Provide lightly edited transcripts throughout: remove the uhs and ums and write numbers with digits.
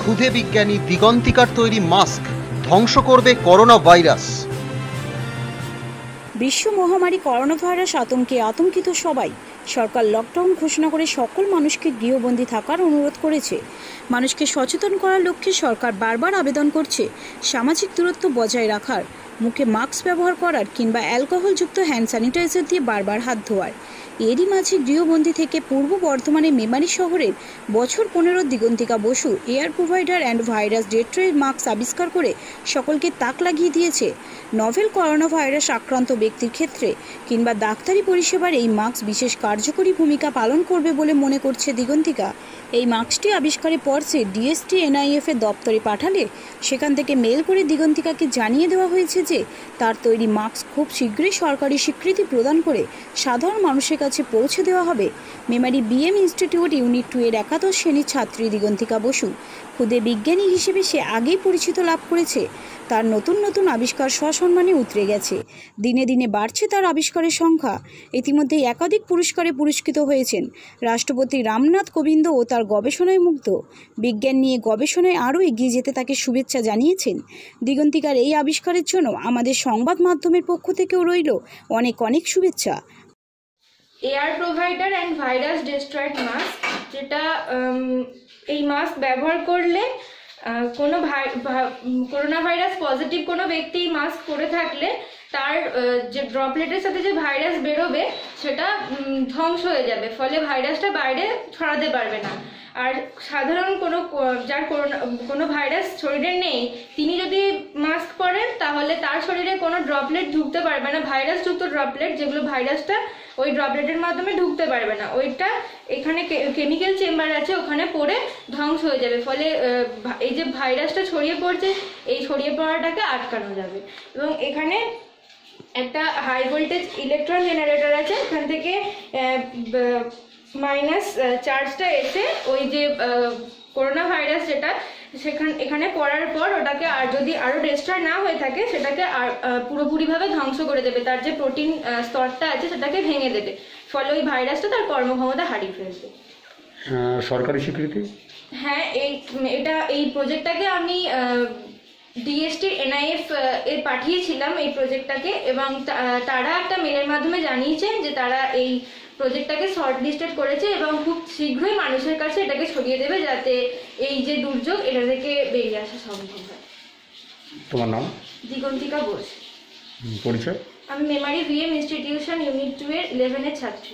ক্ষুদে বিজ্ঞানী দিগন্তিকার তৈরি মাস্ক ধ্বংস করবে করোনা ভাইরাস। বিশ্ব মহামারী করোনা ভাইরাস আতঙ্কে আতঙ্কিত সবাই। সরকার লকডাউন ঘোষণা করে সকল মানুষকে গৃহবন্দী থাকার অনুরোধ করেছে। মানুষকে সচেতন করার লক্ষ্যে সরকার বারবার আবেদন করছে সামাজিক দূরত্ব বজায় রাখার, মুখে মাস্ক ব্যবহার করার কিংবা অ্যালকোহলযুক্ত হ্যান্ড স্যানিটাইজার দিয়ে বারবার হাত ধোয়ার। এরই মাঝে গৃহবন্দী থেকে পূর্ব বর্ধমানের মেমারি শহরের বছর 15 Digantika Basu air provider and virus destroyed mask আবিষ্কার করে সকলকে তাক লাগিয়ে দিয়েছে। নভেল করোনা ভাইরাস আক্রান্ত ব্যক্তির ক্ষেত্রে কিংবা ডাক্তারি পরিষেবার এই মাস্ক বিশেষ কার্যকরী ভূমিকা পালন করবে বলে মনে করছে দিগন্তিকা। এই মাস্কটি আবিষ্কারের পর সে ডিএসটি এনআইএফ এর দপ্তরে পাঠালে সেখান থেকে মেল করে দিগন্তিকাকে জানিয়ে দেওয়া হয়েছে যে তার তৈরি মাস্ক খুব শীঘ্রই সরকারি স্বীকৃতি প্রদান করে সাধারণ মানুষের কাছে পৌঁছে দেওয়া হবে। মেমারি বিএম ইনস্টিটিউট ইউনিট 2 এর একাদশ শ্রেণীর ছাত্রী দিগন্তিকা বসু ক্ষুদে বিজ্ঞানী হিসেবে সে আগেই পরিচিত লাভ করেছে। তার নতুন নতুন আবিষ্কার সসম্মানে উতরে গেছে। দিনে দিনে বাড়ছে তার আবিষ্কারের সংখ্যা। ইতিমধ্যে একাধিক পুরস্কারে পুরস্কৃত হয়েছেন। রাষ্ট্রপতি রামনাথ কোবিন্দ ও তার গবেষণায় মুগ্ধ। বিজ্ঞান নিয়ে গবেষণায় আরও এগিয়ে যেতে তাকে শুভেচ্ছা জানিয়েছেন। দিগন্তিকার এই আবিষ্কারের জন্য আমাদের সংবাদ মাধ্যমের পক্ষ থেকেও রইল অনেক অনেক শুভেচ্ছা। Air provider and virus destroyed mask, যেটা এই মাস্ক ব্যবহার করলে কোনো করোনা ভাইরাস পজিটিভ কোনো ব্যক্তি মাস্ক পরে থাকলে তার যে ড্রপলেটের সাথে যে ভাইরাস বেরোবে সেটা ধ্বংস হয়ে যাবে, ফলে ভাইরাসটা বাইরে ছড়াতে পারবে না। আর সাধারণ যার কোনো ভাইরাস শরীরে নেই তিনি যদি মাস্ক পরেন তাহলে তার শরীরে কোনো ড্রপলেট ঢুকতে পারবে না, ভাইরাসযুক্ত ড্রপলেট, যেগুলো ভাইরাসটা ওই ড্রপলেটের মাধ্যমে ঢুকতে পারবে না। ওইটা এখানে কেমিক্যাল চেম্বার আছে, ওখানে পড়ে ধ্বংস হয়ে যাবে। ফলে এই যে ভাইরাসটা ছড়িয়ে পড়ছে এই ছড়িয়ে পড়াটাকে আটকানো যাবে। এবং এখানে একটা হাই ভোল্টেজ ইলেকট্রন জেনারেটর আছে, এখান থেকে মাইনাস চার্জটা এসে ওই যে করোনা ভাইরাস যেটা এখানে পড়ার পর ওটাকে আর যদি আরও ডিস্ট্রয় না হয়ে থাকে সেটাকে আর পুরোপুরিভাবে ধ্বংস করে দেবে, তার যে প্রোটিন স্তরটা আছে সেটাকে ভেঙে দেবে, ফলে ওই ভাইরাসটা তার কর্মক্ষমতা হারিয়ে ফেলবে। সরকারি স্বীকৃতি? হ্যাঁ, এই প্রজেক্টটাকে আমি ডিএসটি এনআইএফ এর পাঠিয়েছিলাম এই প্রজেক্টটাকে, এবং তারা একটা মেলের মাধ্যমে জানিয়েছেন যে তারা এই প্রজেক্টটাকে শর্ট লিস্টেড করেছে এবং খুব শীঘ্রই মানুষের কাছে এটাকে ছড়িয়ে দেবে যাতে এই যে দুর্যোগ এটা থেকে বেরিয়ে আসা সম্ভব হয়। তোমার নাম? দিগন্তিকা বোস। পরিচয়? আমি মেমারি বিএম ইনস্টিটিউশন ইউনিট 2 এর 11 এর ছাত্রী।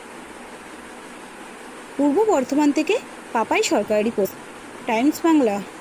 পূর্ব বর্ধমান থেকে পাপাই সরকারি পোস্ট, টাইমস বাংলা।